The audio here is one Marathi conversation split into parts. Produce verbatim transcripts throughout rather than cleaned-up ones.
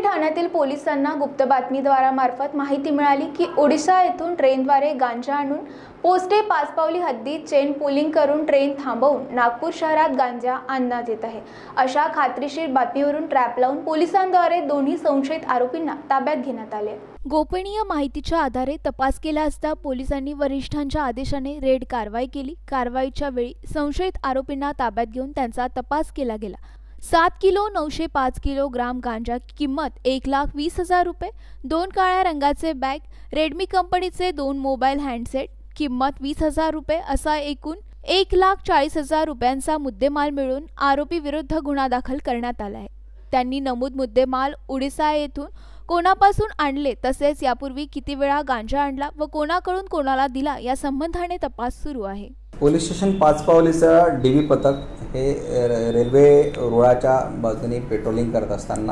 ठाण्यातील पोलिसांना गुप्त बातमीदारामार्फत माहिती मिळाली की ओडिशा येथून ट्रेनद्वारे गांजा आणून पोस्टे पाचपावली हद्दीत चेन पुलिंग करून ट्रेन थांबवून नागपूर शहरात गांजा आणण्यात येत आहे। अशा खात्रीशीर बातमीवरून ट्रॅप लावून पोलिसांद्वारे दोन्ही संशयित आरोपींना ताब्यात घेण्यात आले। गोपनीय माहितीच्या आधारे तपास केला असता पोलिसांनी वरिष्ठांच्या आदेशाने रेड कारवाई केली। कारवाईच्या वेळी संशयित आरोपींना ताब्यात घेऊन त्यांचा तपास केला गेला। सात किलो नऊशे पाच किलोग्राम गांजा किंमत एक लाख वीस हजार रुपये, दोन काळ्या रंगाचे बॅग, रेडमी कंपनीचे दोन मोबाईल हँडसेट किंमत वीस हजार रुपये असा एकूण एक लाख चाळीस हजार रुपयांचा मुद्देमाल मिळून आरोपी विरुद्ध गुन्हा दाखल करण्यात आला आहे। त्यांनी नमूद मुद्देमाल ओडिशा येथून कोणापासून आणले तसेच यापूर्वी किती वेळा गांजा आणला व कोणाकडून कोणाला दिला या संबंधाने तपास सुरू आहे। पोलीस स्टेशन पाचपावलीचं डीबी पथक हे रेल्वे रुळाच्या बाजूने पेट्रोलिंग करत असताना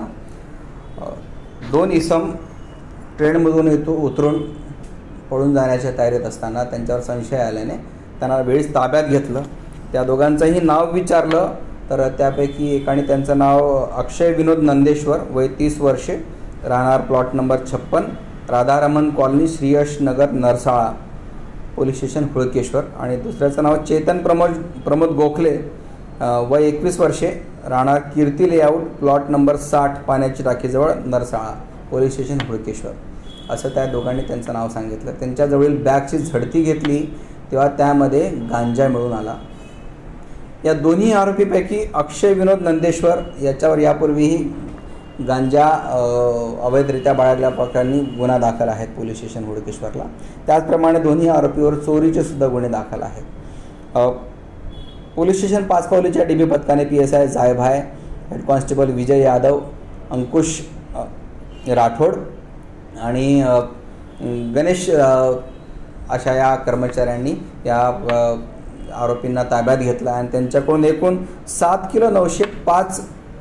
दोन इसम ट्रेनमधून येतो उतरून पळून जाण्याच्या तयारीत असताना त्यांच्यावर संशय आल्याने त्यांना वेळीच ताब्यात घेतलं। त्या दोघांचंही नाव विचारलं तर त्यापैकी एकाने त्यांचं नाव अक्षय विनोद नंदेश्वर, वय तीस वर्षे, राहणार प्लॉट नंबर छप्पन, Radharaman colony, Shriyash Nagar, Narsala, police station Hulkeshwar, आणि दुसऱ्याचं नाव चेतन प्रमोद प्रमोद गोखले, वय एकवीस वर्षे, राहणार कीर्ती लेआउट, प्लॉट नंबर साठ, पाण्याची टाकीजवळ, नरसाळा, पोलीस स्टेशन हुळकेश्वर, असं त्या दोघांनी त्यांचं नाव सांगितलं। त्यांच्याजवळील बॅगची झडती घेतली तेव्हा त्यामध्ये गांजा मिळून आला। या दोन्ही आरोपीपैकी अक्षय विनोद नंदेश्वर याच्यावर यापूर्वीही गांजा अवैधरित्या बाळगल्या प्रकरणी गुन्हा दाखल आहेत पोलीस स्टेशन हुडकेश्वरला। त्याचप्रमाणे दोन्ही आरोपीवर चोरीचे सुद्धा गुन्हे दाखल आहेत। पोलीस स्टेशन पाचपावलीच्या डीबी पथकाने P S I Jaybhay, head constable Vijay Yadav, Ankush Rathod आणि गणेश अशा या कर्मचाऱ्यांनी या आरोपींना ताब्यात घेतला आणि त्यांच्याकडून एकूण सात किलो नऊशे पाच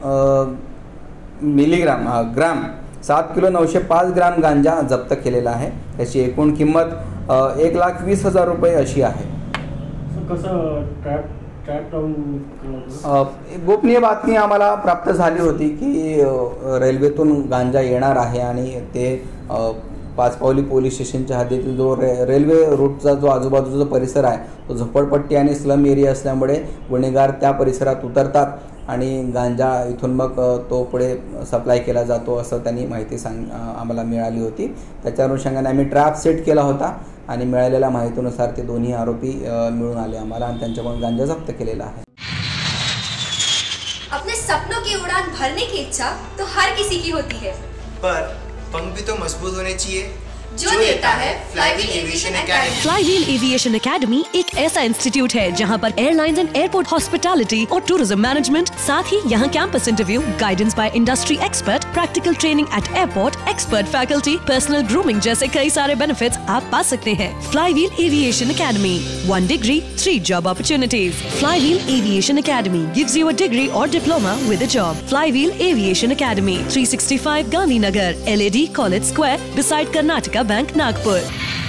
मिलीग्राम ग्राम सात किलो नऊशे पाच ग्राम गांजा जप्त केलेला आहे। त्याची एकूण किंमत एक लाख वीस हजार रुपये अशी आहे। गोपनीय बातमी आम्हाला प्राप्त झाली होती की रेल्वेतून गांजा येणार आहे आणि ते पाचपावली पोलीस स्टेशनच्या हद्दीतील जो रे रेल्वे रूटचा जो आजूबाजूचा परिसर आहे तो झोपडपट्टी आणि स्लम एरिया असल्यामुळे गुन्हेगार त्या परिसरात उतरतात आणि गांजा इथून मग तो पुढे सप्लाय केला जातो असं त्यांनी माहिती सांग आम्हाला मिळाली होती। त्याच्या अनुषंगाने आम्ही ट्रॅप सेट केला होता आणि मिळालेल्या माहितीनुसार ते दोन्ही आरोपी मिळून आले आम्हाला आणि त्यांच्याकडून गांजा जप्त केलेला आहे। अपने सपनों की उड़ान भरने की इच्छा तो हर किसी की होती है, पर पंख भी तो मजबूत होने चाहिए जो देता है Flywheel Aviation Academy. Flywheel Aviation Academy एक ऐसा इंस्टीट्यूट है जहां पर एयरलाइंस एंड एयरपोर्ट हॉस्पिटैलिटी और टूरिज्म मैनेजमेंट, साथ ही यहां campus interview, guidance by industry expert, practical training at airport, expert faculty, personal grooming जैसे कई सारे बेनिफिट्स आप पा सकते हैं। Flywheel Aviation Academy, one degree three job opportunities. Flywheel Aviation Academy gives you a degree or diploma with a job. Flywheel Aviation Academy, three sixty-five Gandhi Nagar, L A D College Square, beside Karnataka Bank, Nagpur.